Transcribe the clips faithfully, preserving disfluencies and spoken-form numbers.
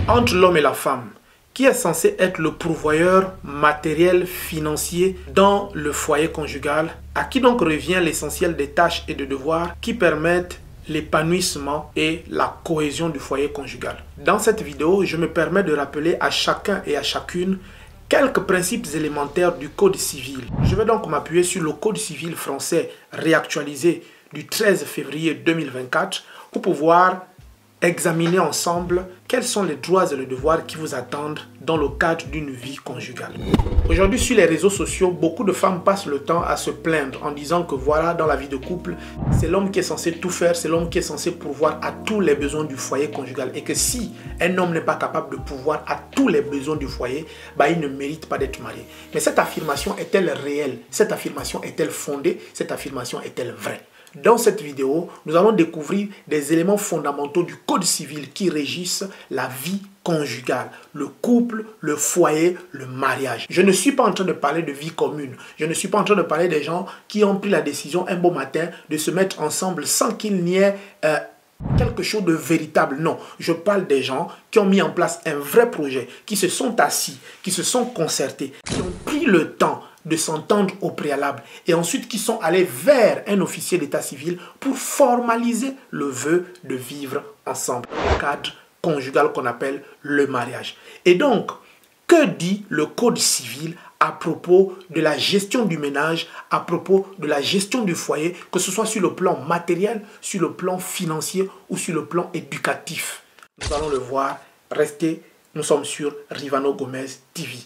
Entre l'homme et la femme, qui est censé être le pourvoyeur matériel, financier dans le foyer conjugal, à qui donc revient l'essentiel des tâches et des devoirs qui permettent l'épanouissement et la cohésion du foyer conjugal. Dans cette vidéo, je me permets de rappeler à chacun et à chacune quelques principes élémentaires du Code civil. Je vais donc m'appuyer sur le Code civil français réactualisé du treize février deux mille vingt-quatre pour pouvoir examiner ensemble quels sont les droits et les devoirs qui vous attendent dans le cadre d'une vie conjugale. Aujourd'hui, sur les réseaux sociaux, beaucoup de femmes passent le temps à se plaindre en disant que voilà, dans la vie de couple, c'est l'homme qui est censé tout faire, c'est l'homme qui est censé pourvoir à tous les besoins du foyer conjugal. Et que si un homme n'est pas capable de pourvoir à tous les besoins du foyer, bah, il ne mérite pas d'être marié. Mais cette affirmation est-elle réelle? Cette affirmation est-elle fondée? Cette affirmation est-elle vraie? Dans cette vidéo, nous allons découvrir des éléments fondamentaux du Code civil qui régissent la vie conjugale, le couple, le foyer, le mariage. Je ne suis pas en train de parler de vie commune. Je ne suis pas en train de parler des gens qui ont pris la décision un beau matin de se mettre ensemble sans qu'il n'y ait euh, quelque chose de véritable. Non, je parle des gens qui ont mis en place un vrai projet, qui se sont assis, qui se sont concertés, qui ont pris le temps de s'entendre au préalable et ensuite qui sont allés vers un officier d'état civil pour formaliser le vœu de vivre ensemble, le cadre conjugal qu'on appelle le mariage. Et donc, que dit le Code civil à propos de la gestion du ménage, à propos de la gestion du foyer, que ce soit sur le plan matériel, sur le plan financier ou sur le plan éducatif? Nous allons le voir. Restez, nous sommes sur Rivano Gomez T V.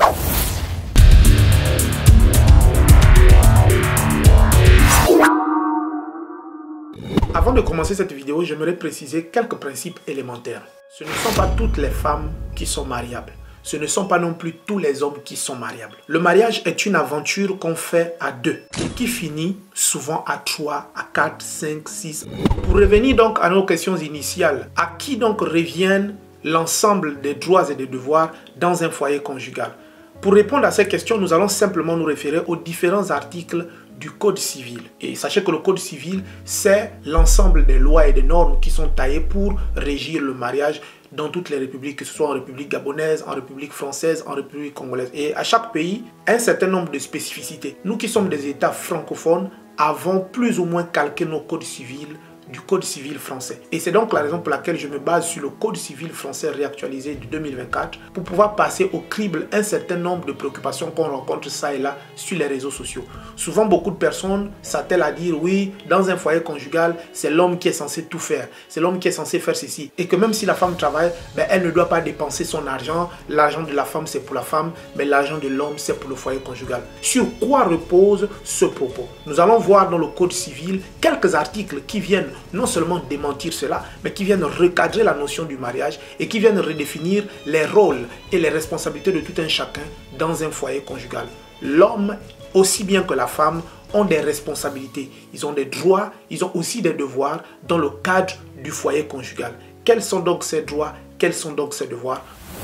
Avant de commencer cette vidéo, j'aimerais préciser quelques principes élémentaires. Ce ne sont pas toutes les femmes qui sont mariables. Ce ne sont pas non plus tous les hommes qui sont mariables. Le mariage est une aventure qu'on fait à deux et qui finit souvent à trois, à quatre, cinq, six. Pour revenir donc à nos questions initiales, à qui donc reviennent l'ensemble des droits et des devoirs dans un foyer conjugal? Pour répondre à ces questions, nous allons simplement nous référer aux différents articles du Code civil. Et sachez que le Code civil, c'est l'ensemble des lois et des normes qui sont taillées pour régir le mariage dans toutes les républiques, que ce soit en République gabonaise, en République française, en République congolaise. Et à chaque pays, un certain nombre de spécificités. Nous qui sommes des États francophones, avons plus ou moins calqué nos codes civils du Code civil français. Et c'est donc la raison pour laquelle je me base sur le Code civil français réactualisé de deux mille vingt-quatre pour pouvoir passer au crible un certain nombre de préoccupations qu'on rencontre ça et là sur les réseaux sociaux. Souvent, beaucoup de personnes s'attellent à dire oui, dans un foyer conjugal, c'est l'homme qui est censé tout faire. C'est l'homme qui est censé faire ceci. Et que même si la femme travaille, ben, elle ne doit pas dépenser son argent. L'argent de la femme, c'est pour la femme, mais l'argent de l'homme, c'est pour le foyer conjugal. Sur quoi repose ce propos? Nous allons voir dans le Code civil quelques articles qui viennent non seulement démentir cela, mais qui viennent recadrer la notion du mariage et qui viennent redéfinir les rôles et les responsabilités de tout un chacun dans un foyer conjugal. L'homme, aussi bien que la femme, ont des responsabilités. Ils ont des droits, ils ont aussi des devoirs dans le cadre du foyer conjugal. Quels sont donc ces droits? Quels sont donc ces devoirs?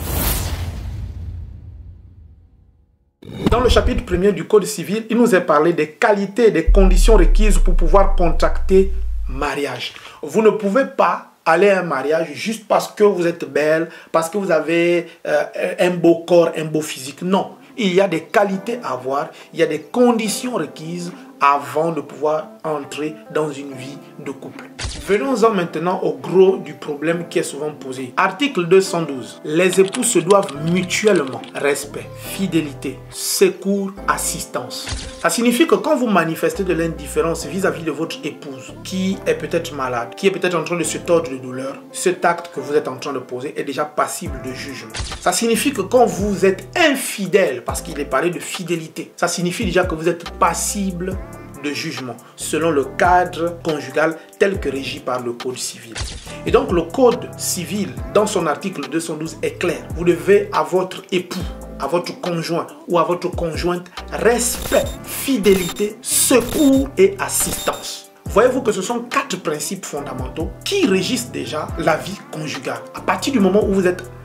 Dans le chapitre premier du Code civil, il nous est parlé des qualités et des conditions requises pour pouvoir contracter mariage. Vous ne pouvez pas aller à un mariage juste parce que vous êtes belle, parce que vous avez euh, un beau corps, un beau physique. Non, il y a des qualités à avoir, il y a des conditions requises avant de pouvoir entrer dans une vie de couple. Venons-en maintenant au gros du problème qui est souvent posé. Article deux cent douze. Les époux se doivent mutuellement respect, fidélité, secours, assistance. Ça signifie que quand vous manifestez de l'indifférence vis-à-vis de votre épouse qui est peut-être malade, qui est peut-être en train de se tordre de douleur, cet acte que vous êtes en train de poser est déjà passible de jugement. Ça signifie que quand vous êtes infidèle, parce qu'il est parlé de fidélité, ça signifie déjà que vous êtes passible de jugement selon le cadre conjugal tel que régi par le Code civil. Et donc le Code civil dans son article deux cent douze est clair. Vous devez à votre époux, à votre conjoint ou à votre conjointe respect, fidélité, secours et assistance. Voyez-vous que ce sont quatre principes fondamentaux qui régissent déjà la vie conjugale. À partir du moment où vous êtes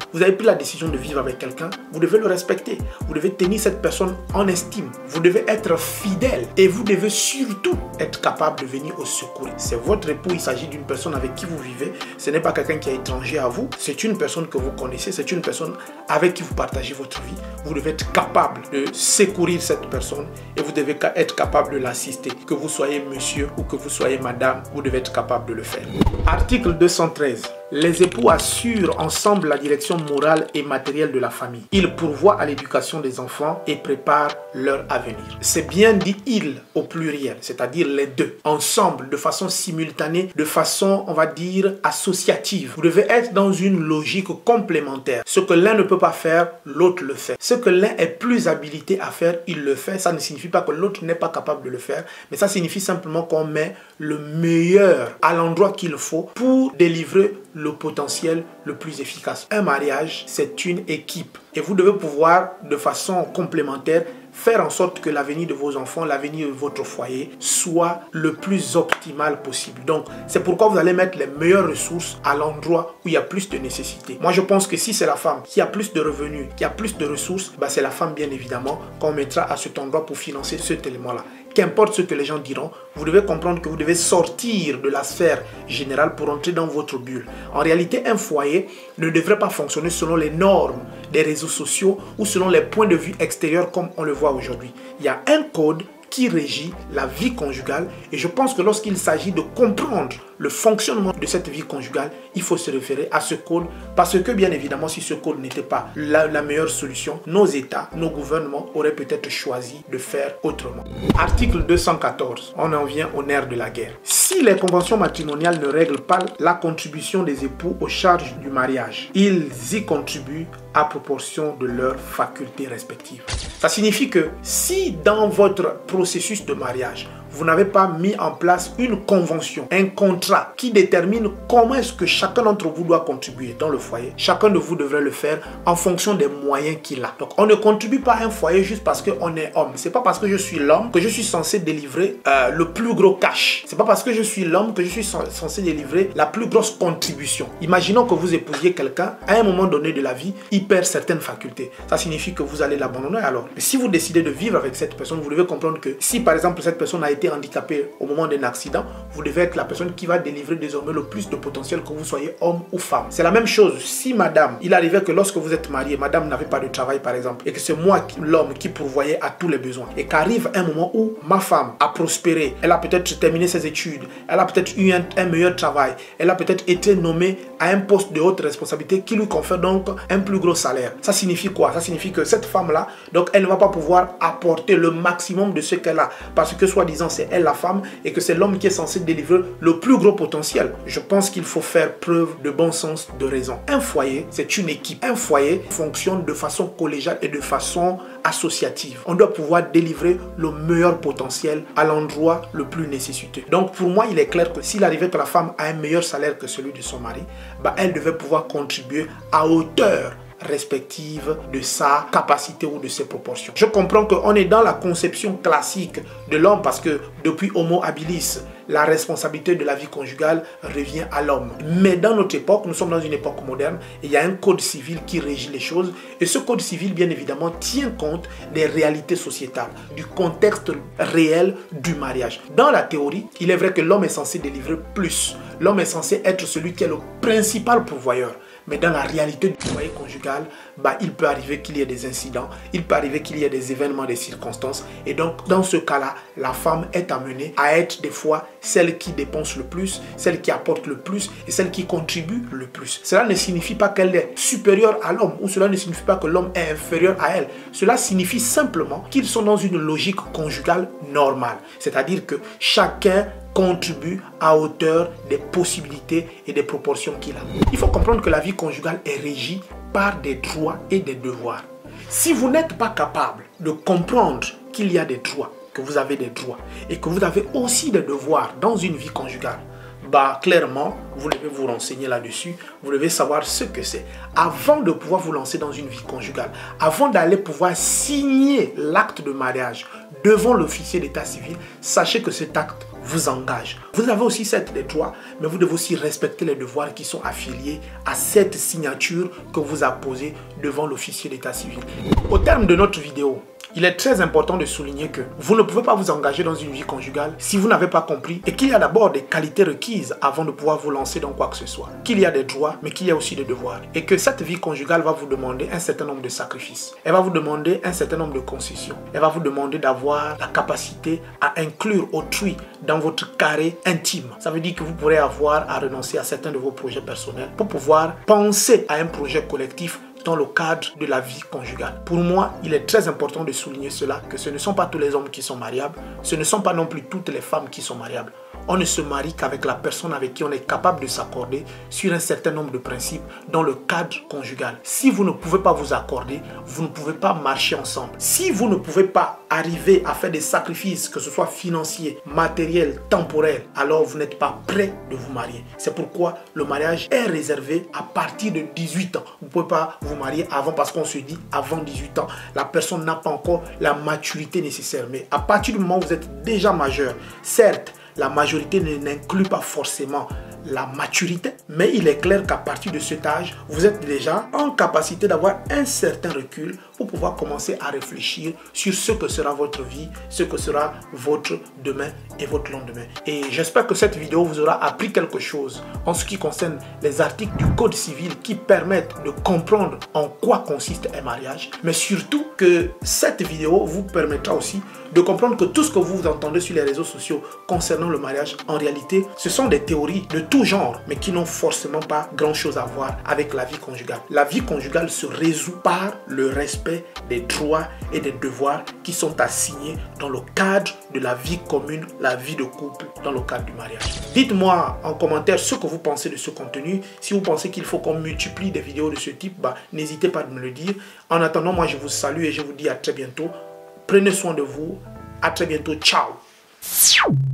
Vous avez pris la décision de vivre avec quelqu'un, vous devez le respecter. Vous devez tenir cette personne en estime. Vous devez être fidèle et vous devez surtout être capable de venir au secours. C'est votre époux, il s'agit d'une personne avec qui vous vivez. Ce n'est pas quelqu'un qui est étranger à vous. C'est une personne que vous connaissez, c'est une personne avec qui vous partagez votre vie. Vous devez être capable de secourir cette personne et vous devez être capable de l'assister. Que vous soyez monsieur ou que vous soyez madame, vous devez être capable de le faire. Article deux cent treize. Les époux assurent ensemble la direction morale et matérielle de la famille. Ils pourvoient à l'éducation des enfants et préparent leur avenir. C'est bien dit « ils » au pluriel, c'est-à-dire les deux, ensemble, de façon simultanée, de façon, on va dire, associative. Vous devez être dans une logique complémentaire. Ce que l'un ne peut pas faire, l'autre le fait. Ce que l'un est plus habilité à faire, il le fait. Ça ne signifie pas que l'autre n'est pas capable de le faire, mais ça signifie simplement qu'on met le meilleur à l'endroit qu'il faut pour délivrer le potentiel le plus efficace. Un mariage, c'est une équipe et vous devez pouvoir de façon complémentaire faire en sorte que l'avenir de vos enfants, l'avenir de votre foyer soit le plus optimal possible. Donc, c'est pourquoi vous allez mettre les meilleures ressources à l'endroit où il y a plus de nécessité. Moi, je pense que si c'est la femme qui a plus de revenus, qui a plus de ressources, bah, c'est la femme, bien évidemment, qu'on mettra à cet endroit pour financer cet élément-là. Qu'importe ce que les gens diront, vous devez comprendre que vous devez sortir de la sphère générale pour entrer dans votre bulle. En réalité, un foyer ne devrait pas fonctionner selon les normes des réseaux sociaux ou selon les points de vue extérieurs comme on le voit aujourd'hui. Il y a un code qui régit la vie conjugale et je pense que lorsqu'il s'agit de comprendre le fonctionnement de cette vie conjugale, il faut se référer à ce code parce que bien évidemment si ce code n'était pas la, la meilleure solution, nos États, nos gouvernements auraient peut-être choisi de faire autrement. Article deux cent quatorze, on en vient au nerf de la guerre. Si les conventions matrimoniales ne règlent pas la contribution des époux aux charges du mariage, ils y contribuent à proportion de leurs facultés respectives. Ça signifie que si dans votre processus de mariage, vous n'avez pas mis en place une convention, un contrat qui détermine comment est-ce que chacun d'entre vous doit contribuer dans le foyer. Chacun de vous devrait le faire en fonction des moyens qu'il a. Donc on ne contribue pas à un foyer juste parce qu'on est homme. C'est pas parce que je suis l'homme que je suis censé délivrer euh, le plus gros cash. C'est pas parce que je suis l'homme que je suis censé délivrer la plus grosse contribution. Imaginons que vous épousiez quelqu'un, à un moment donné de la vie, il perd certaines facultés. Ça signifie que vous allez l'abandonner alors. Mais si vous décidez de vivre avec cette personne, vous devez comprendre que si par exemple cette personne a été handicapé au moment d'un accident, vous devez être la personne qui va délivrer désormais le plus de potentiel, que vous soyez homme ou femme. C'est la même chose si madame, il arrivait que lorsque vous êtes marié, madame n'avait pas de travail par exemple, et que c'est moi l'homme qui pourvoyais à tous les besoins, et qu'arrive un moment où ma femme a prospéré, elle a peut-être terminé ses études, elle a peut-être eu un, un meilleur travail, elle a peut-être été nommée à un poste de haute responsabilité qui lui confère donc un plus gros salaire. Ça signifie quoi? Ça signifie que cette femme-là, donc elle ne va pas pouvoir apporter le maximum de ce qu'elle a, parce que soi-disant c'est elle la femme et que c'est l'homme qui est censé délivrer le plus gros potentiel. Je pense qu'il faut faire preuve de bon sens, de raison. Un foyer, c'est une équipe. Un foyer fonctionne de façon collégiale et de façon associative. On doit pouvoir délivrer le meilleur potentiel à l'endroit le plus nécessiteux. Donc pour moi, il est clair que s'il arrivait que la femme a un meilleur salaire que celui de son mari, bah, elle devait pouvoir contribuer à hauteur respective de sa capacité ou de ses proportions. Je comprends qu'on est dans la conception classique de l'homme parce que depuis Homo habilis, la responsabilité de la vie conjugale revient à l'homme. Mais dans notre époque, nous sommes dans une époque moderne et il y a un code civil qui régit les choses. Et ce code civil, bien évidemment, tient compte des réalités sociétales, du contexte réel du mariage. Dans la théorie, il est vrai que l'homme est censé délivrer plus. L'homme est censé être celui qui est le principal pourvoyeur. Mais dans la réalité du foyer conjugal, bah, il peut arriver qu'il y ait des incidents, il peut arriver qu'il y ait des événements, des circonstances. Et donc, dans ce cas-là, la femme est amenée à être des fois celle qui dépense le plus, celle qui apporte le plus et celle qui contribue le plus. Cela ne signifie pas qu'elle est supérieure à l'homme ou cela ne signifie pas que l'homme est inférieur à elle. Cela signifie simplement qu'ils sont dans une logique conjugale normale. C'est-à-dire que chacun contribue à hauteur des possibilités et des proportions qu'il a. Il faut comprendre que la vie conjugale est régie par des droits et des devoirs. Si vous n'êtes pas capable de comprendre qu'il y a des droits, que vous avez des droits et que vous avez aussi des devoirs dans une vie conjugale, bah clairement, vous devez vous renseigner là-dessus, vous devez savoir ce que c'est. Avant de pouvoir vous lancer dans une vie conjugale, avant d'aller pouvoir signer l'acte de mariage devant l'officier d'état civil, sachez que cet acte vous engage. Vous avez aussi certes des droits, mais vous devez aussi respecter les devoirs qui sont affiliés à cette signature que vous apposez devant l'officier d'état civil. Au terme de notre vidéo, il est très important de souligner que vous ne pouvez pas vous engager dans une vie conjugale si vous n'avez pas compris et qu'il y a d'abord des qualités requises avant de pouvoir vous lancer dans quoi que ce soit. Qu'il y a des droits, mais qu'il y a aussi des devoirs. Et que cette vie conjugale va vous demander un certain nombre de sacrifices. Elle va vous demander un certain nombre de concessions. Elle va vous demander d'avoir la capacité à inclure autrui dans votre carré intime. Ça veut dire que vous pourrez avoir à renoncer à certains de vos projets personnels pour pouvoir penser à un projet collectif dans le cadre de la vie conjugale. Pour moi, il est très important de souligner cela, que ce ne sont pas tous les hommes qui sont mariables, ce ne sont pas non plus toutes les femmes qui sont mariables. On ne se marie qu'avec la personne avec qui on est capable de s'accorder sur un certain nombre de principes dans le cadre conjugal. Si vous ne pouvez pas vous accorder, vous ne pouvez pas marcher ensemble. Si vous ne pouvez pas arriver à faire des sacrifices, que ce soit financiers, matériels, temporels, alors vous n'êtes pas prêt de vous marier. C'est pourquoi le mariage est réservé à partir de dix-huit ans. Vous ne pouvez pas vous marier avant parce qu'on se dit avant dix-huit ans, la personne n'a pas encore la maturité nécessaire. Mais à partir du moment où vous êtes déjà majeur, certes, la majorité n'inclut pas forcément la maturité, mais il est clair qu'à partir de cet âge, vous êtes déjà en capacité d'avoir un certain recul pour pouvoir commencer à réfléchir sur ce que sera votre vie, ce que sera votre demain et votre lendemain. Et j'espère que cette vidéo vous aura appris quelque chose en ce qui concerne les articles du Code civil qui permettent de comprendre en quoi consiste un mariage, mais surtout que cette vidéo vous permettra aussi de comprendre que tout ce que vous entendez sur les réseaux sociaux concernant le mariage, en réalité, ce sont des théories de tout genre, mais qui n'ont forcément pas grand-chose à voir avec la vie conjugale. La vie conjugale se résout par le respect des droits et des devoirs qui sont assignés dans le cadre de la vie commune, la vie de couple, dans le cadre du mariage. Dites-moi en commentaire ce que vous pensez de ce contenu. Si vous pensez qu'il faut qu'on multiplie des vidéos de ce type, bah, n'hésitez pas à me le dire. En attendant, moi je vous salue et je vous dis à très bientôt. Prenez soin de vous. À très bientôt. Ciao.